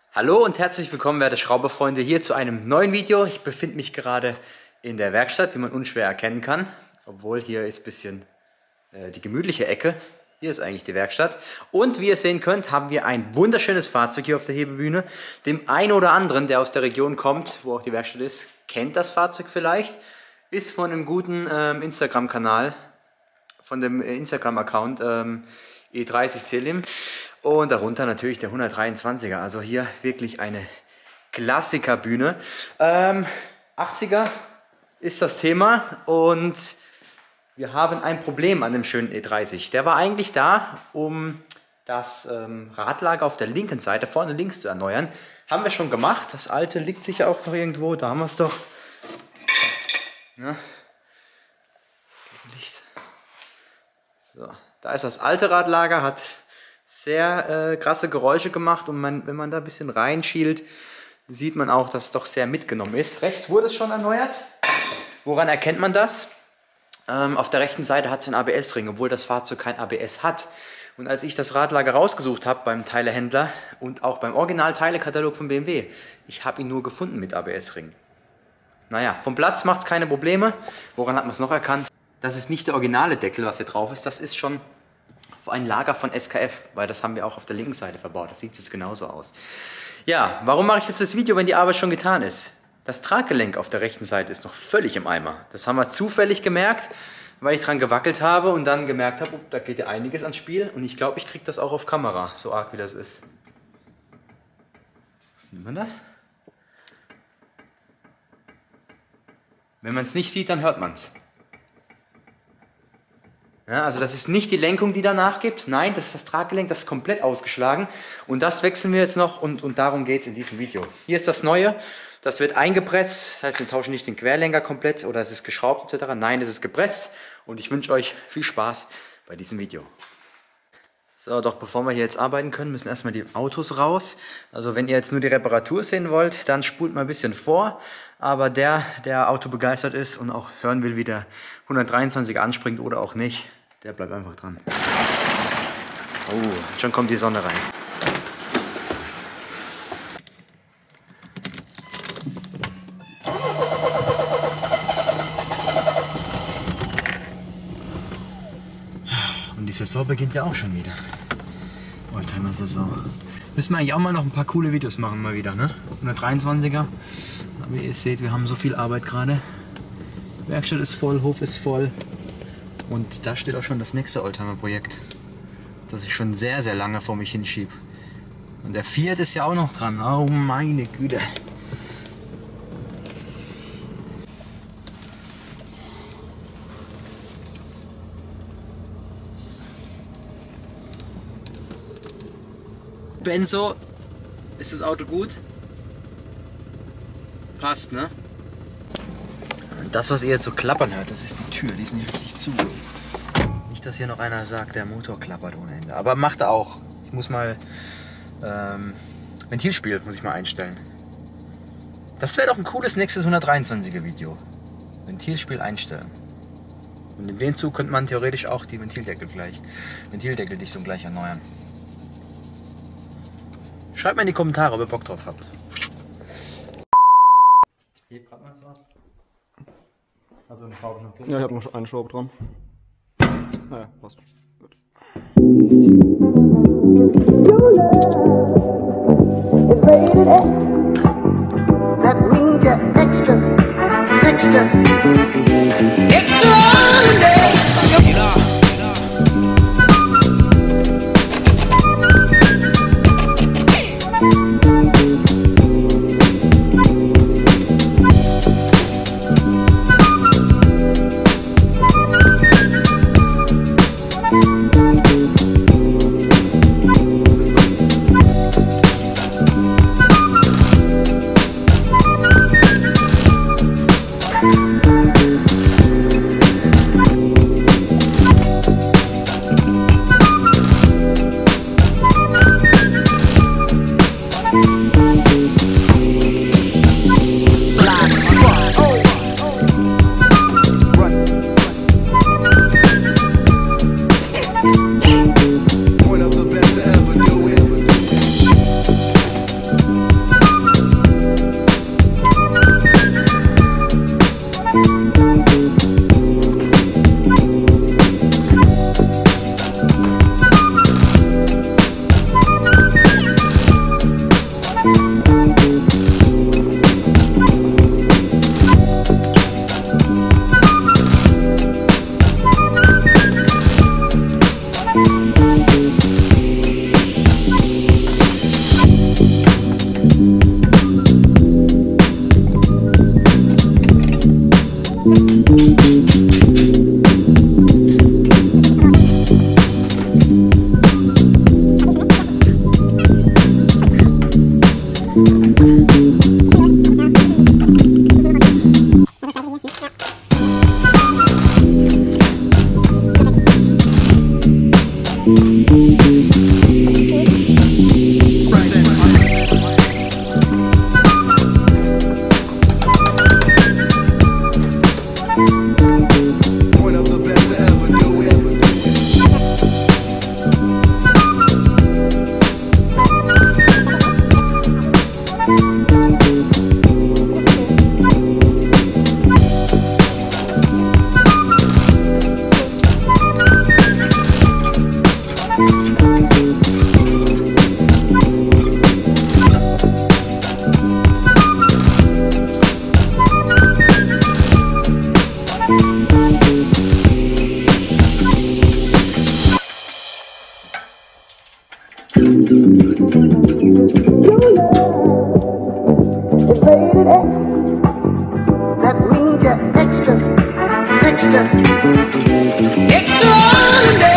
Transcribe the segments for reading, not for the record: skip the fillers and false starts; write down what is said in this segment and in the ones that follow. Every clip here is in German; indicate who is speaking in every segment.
Speaker 1: Hallo und herzlich willkommen, werte Schrauberfreunde, hier zu einem neuen Video. Ich befinde mich gerade in der Werkstatt, wie man unschwer erkennen kann. Obwohl hier ist ein bisschen die gemütliche Ecke. Hier ist eigentlich die Werkstatt. Und wie ihr sehen könnt, haben wir ein wunderschönes Fahrzeug hier auf der Hebebühne. Dem einen oder anderen, der aus der Region kommt, wo auch die Werkstatt ist, kennt das Fahrzeug vielleicht. Ist von einem guten Instagram-Kanal, von dem Instagram-Account E30 Selim. Und darunter natürlich der 123er, also hier wirklich eine Klassikerbühne. 80er ist das Thema und wir haben ein Problem an dem schönen E30. Der war eigentlich da, um das Radlager auf der linken Seite, vorne links zu erneuern. Haben wir schon gemacht, das alte liegt sicher auch noch irgendwo, da haben wir es doch. Ja. Licht. So, da ist das alte Radlager, hat sehr krasse Geräusche gemacht und wenn man da ein bisschen reinschielt, sieht man auch, dass es doch sehr mitgenommen ist. Rechts wurde es schon erneuert. Woran erkennt man das? Auf der rechten Seite hat es einen ABS-Ring, obwohl das Fahrzeug kein ABS hat. Und als ich das Radlager rausgesucht habe beim Teilehändler und auch beim Original-Teilekatalog von BMW, ich habe ihn nur gefunden mit ABS-Ring. Naja, vom Platz macht es keine Probleme. Woran hat man es noch erkannt? Das ist nicht der originale Deckel, was hier drauf ist. Das ist schon ein Lager von SKF, weil das haben wir auch auf der linken Seite verbaut. Das sieht jetzt genauso aus. Ja, warum mache ich jetzt das Video, wenn die Arbeit schon getan ist? Das Traggelenk auf der rechten Seite ist noch völlig im Eimer. Das haben wir zufällig gemerkt, weil ich dran gewackelt habe und dann gemerkt habe, da geht ja einiges ans Spiel. Und ich glaube, ich kriege das auch auf Kamera, so arg wie das ist. Sieht man das? Wenn man es nicht sieht, dann hört man es. Ja, also das ist nicht die Lenkung, die danach gibt. Nein, das ist das Traggelenk, das ist komplett ausgeschlagen. Und das wechseln wir jetzt noch und darum geht es in diesem Video. Hier ist das Neue, das wird eingepresst. Das heißt, wir tauschen nicht den Querlenker komplett oder es ist geschraubt etc. Nein, es ist gepresst und ich wünsche euch viel Spaß bei diesem Video. So, doch bevor wir hier jetzt arbeiten können, müssen erstmal die Autos raus. Also wenn ihr jetzt nur die Reparatur sehen wollt, dann spult mal ein bisschen vor. Aber der Auto begeistert ist und auch hören will, wie der 123er anspringt oder auch nicht, der bleibt einfach dran. Oh, schon kommt die Sonne rein. Und die Saison beginnt ja auch schon wieder. Oldtimer-Saison. Müssen wir eigentlich auch mal noch ein paar coole Videos machen, mal wieder, ne? 123er. Aber wie ihr seht, wir haben so viel Arbeit gerade. Werkstatt ist voll, Hof ist voll. Und da steht auch schon das nächste Oldtimer-Projekt, das ich schon sehr, sehr lange vor mich hinschiebe. Und der Fiat ist ja auch noch dran. Oh meine Güte. Benzo, ist das Auto gut? Passt, ne? Das, was ihr jetzt so klappern hört, das ist die Tür, die ist nicht richtig zu. Nicht, dass hier noch einer sagt, der Motor klappert ohne Ende. Aber macht er auch. Ich muss mal Ventilspiel muss ich mal einstellen. Das wäre doch ein cooles nächstes 123er Video. Ventilspiel einstellen. Und in dem Zug könnte man theoretisch auch die Ventildeckeldichtung gleich erneuern. Schreibt mal in die Kommentare, ob ihr Bock drauf habt. Heb grad mal so ab. Also eine Schraube schon drin?
Speaker 2: Ja, ich habe noch eine Schraube dran. Naja, passt. Gut.
Speaker 3: It's rated X. That means you're extra, extraordinary.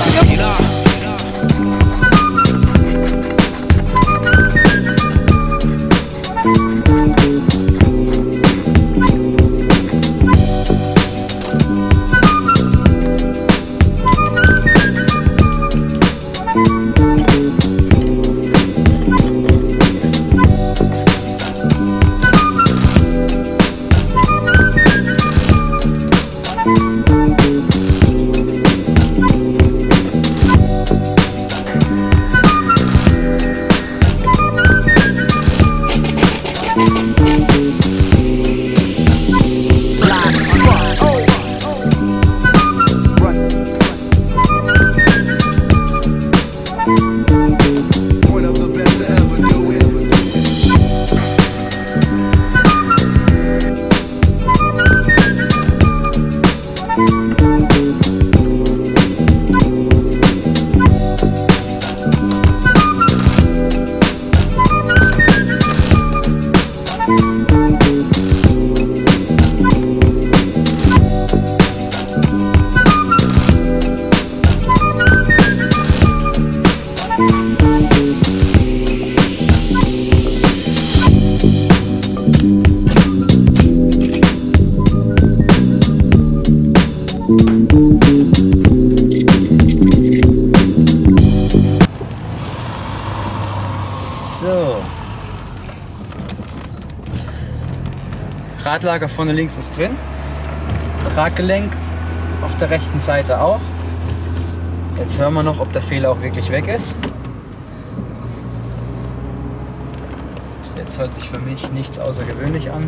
Speaker 1: So. Radlager vorne links ist drin. Traggelenk auf der rechten Seite auch. Jetzt hören wir noch, ob der Fehler auch wirklich weg ist. Bis jetzt hört sich für mich nichts außergewöhnlich an.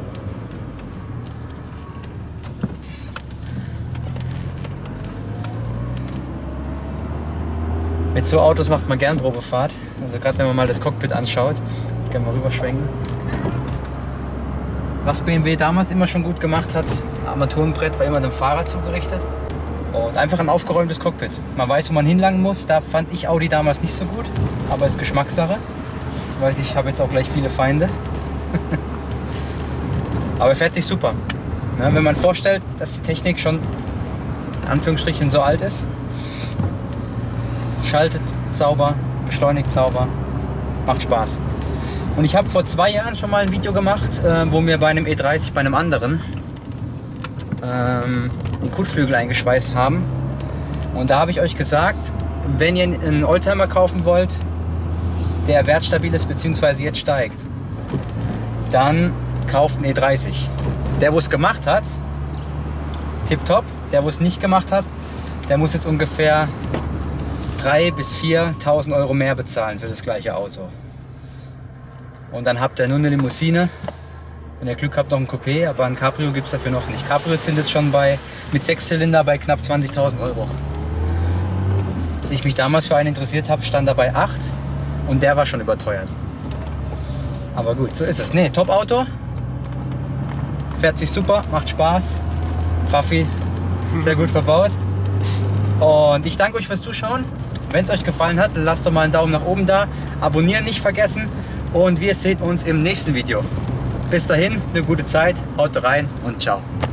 Speaker 1: Mit so Autos macht man gern Probefahrt. Also gerade wenn man mal das Cockpit anschaut, können wir rüberschwenken. Was BMW damals immer schon gut gemacht hat, Armaturenbrett war immer dem Fahrer zugerichtet. Und einfach ein aufgeräumtes Cockpit. Man weiß, wo man hinlangen muss. Da fand ich Audi damals nicht so gut, aber ist Geschmackssache. Ich weiß, ich habe jetzt auch gleich viele Feinde. Aber er fährt sich super. Ne, wenn man vorstellt, dass die Technik schon in Anführungsstrichen so alt ist. Schaltet sauber, beschleunigt sauber, macht Spaß. Und ich habe vor 2 Jahren schon mal ein Video gemacht, wo wir bei einem E30, bei einem anderen, den Kotflügel eingeschweißt haben. Und da habe ich euch gesagt, wenn ihr einen Oldtimer kaufen wollt, der wertstabil ist bzw. jetzt steigt, dann kauft einen E30. Der, wo es gemacht hat, tipptopp. Der, wo es nicht gemacht hat, der muss jetzt ungefähr 3.000 bis 4.000 Euro mehr bezahlen für das gleiche Auto. Und dann habt ihr nur eine Limousine. Wenn ihr Glück habt, noch ein Coupé, aber ein Cabrio gibt es dafür noch nicht. Cabrios sind jetzt schon mit 6 Zylinder bei knapp 20.000 Euro. Als ich mich damals für einen interessiert habe, stand er bei 8 und der war schon überteuert. Aber gut, so ist es. Ne, Top-Auto. Fährt sich super, macht Spaß. Raffi, sehr gut verbaut. Und ich danke euch fürs Zuschauen. Wenn es euch gefallen hat, lasst doch mal einen Daumen nach oben da. Abonnieren nicht vergessen. Und wir sehen uns im nächsten Video. Bis dahin, eine gute Zeit, haut rein und ciao.